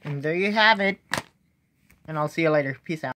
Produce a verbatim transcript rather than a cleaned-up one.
And there you have it. And I'll see you later. Peace out.